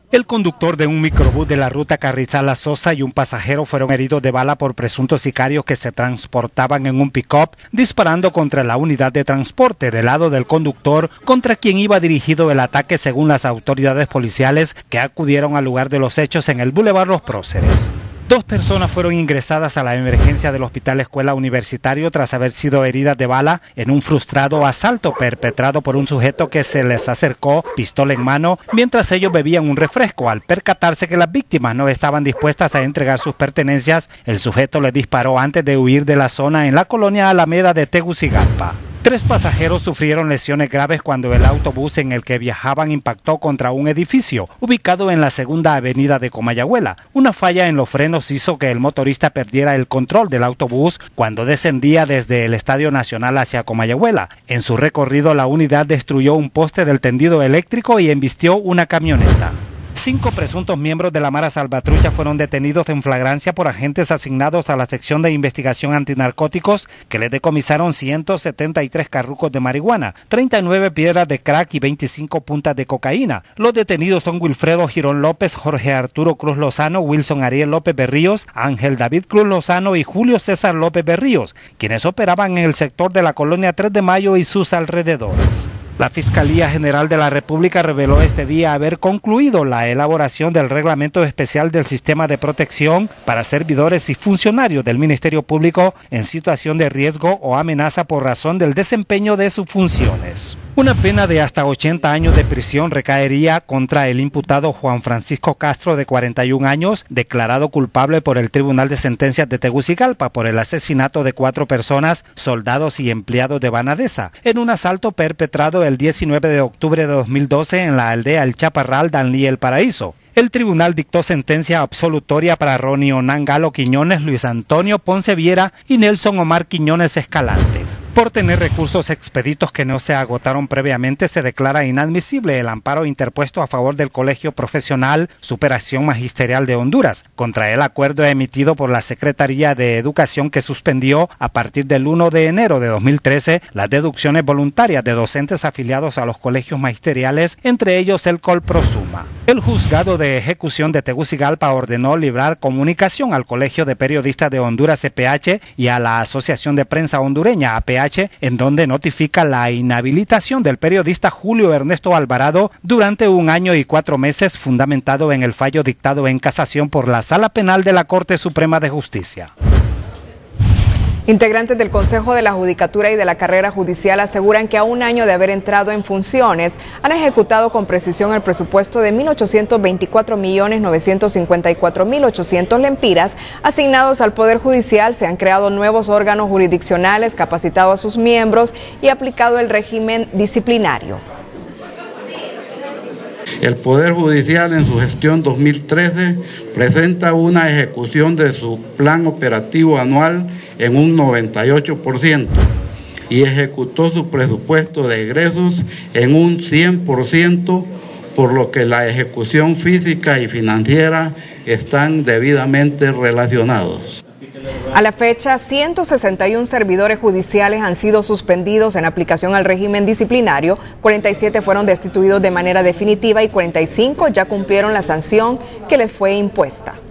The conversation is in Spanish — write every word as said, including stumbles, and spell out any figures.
El conductor de un microbús de la ruta Carrizal a Sosa y un pasajero fueron heridos de bala por presuntos sicarios que se transportaban en un pick-up disparando contra la unidad de transporte del lado del conductor, contra quien iba dirigido el ataque, según las autoridades policiales que acudieron al lugar de los hechos en el Boulevard Los Próceres. Dos personas fueron ingresadas a la emergencia del Hospital Escuela Universitario tras haber sido heridas de bala en un frustrado asalto perpetrado por un sujeto que se les acercó, pistola en mano, mientras ellos bebían un refresco. Al percatarse que las víctimas no estaban dispuestas a entregar sus pertenencias, el sujeto les disparó antes de huir de la zona en la colonia Alameda de Tegucigalpa. Tres pasajeros sufrieron lesiones graves cuando el autobús en el que viajaban impactó contra un edificio ubicado en la segunda avenida de Comayagüela. Una falla en los frenos hizo que el motorista perdiera el control del autobús cuando descendía desde el Estadio Nacional hacia Comayagüela. En su recorrido, la unidad destruyó un poste del tendido eléctrico y embistió una camioneta. Cinco presuntos miembros de la Mara Salvatrucha fueron detenidos en flagrancia por agentes asignados a la sección de investigación antinarcóticos, que les decomisaron ciento setenta y tres carrucos de marihuana, treinta y nueve piedras de crack y veinticinco puntas de cocaína. Los detenidos son Wilfredo Girón López, Jorge Arturo Cruz Lozano, Wilson Ariel López Berríos, Ángel David Cruz Lozano y Julio César López Berríos, quienes operaban en el sector de la colonia tres de mayo y sus alrededores. La Fiscalía General de la República reveló este día haber concluido la elaboración del Reglamento Especial del Sistema de Protección para servidores y funcionarios del Ministerio Público en situación de riesgo o amenaza por razón del desempeño de sus funciones. Una pena de hasta ochenta años de prisión recaería contra el imputado Juan Francisco Castro, de cuarenta y un años, declarado culpable por el Tribunal de Sentencias de Tegucigalpa por el asesinato de cuatro personas, soldados y empleados de Banadesa, en un asalto perpetrado el diecinueve de octubre de dos mil doce en la aldea El Chaparral, Danlí, El Paraíso. El tribunal dictó sentencia absolutoria para Ronnie Onan Galo Quiñones, Luis Antonio Ponce Viera y Nelson Omar Quiñones Escalante. Por tener recursos expeditos que no se agotaron previamente, se declara inadmisible el amparo interpuesto a favor del Colegio Profesional Superación Magisterial de Honduras contra el acuerdo emitido por la Secretaría de Educación, que suspendió a partir del primero de enero de dos mil trece las deducciones voluntarias de docentes afiliados a los colegios magisteriales, entre ellos el Colprosuma. El juzgado de ejecución de Tegucigalpa ordenó librar comunicación al Colegio de Periodistas de Honduras, C P H, y a la Asociación de Prensa Hondureña, A P H, en donde notifica la inhabilitación del periodista Julio Ernesto Alvarado durante un año y cuatro meses, fundamentado en el fallo dictado en casación por la Sala Penal de la Corte Suprema de Justicia. Integrantes del Consejo de la Judicatura y de la Carrera Judicial aseguran que a un año de haber entrado en funciones han ejecutado con precisión el presupuesto de mil ochocientos veinticuatro millones novecientos cincuenta y cuatro mil ochocientos lempiras asignados al Poder Judicial. Se han creado nuevos órganos jurisdiccionales, capacitado a sus miembros y aplicado el régimen disciplinario. El Poder Judicial en su gestión dos mil trece presenta una ejecución de su plan operativo anual en un noventa y ocho por ciento y ejecutó su presupuesto de egresos en un cien por ciento, por lo que la ejecución física y financiera están debidamente relacionados. A la fecha, ciento sesenta y uno servidores judiciales han sido suspendidos en aplicación al régimen disciplinario, cuarenta y siete fueron destituidos de manera definitiva y cuarenta y cinco ya cumplieron la sanción que les fue impuesta.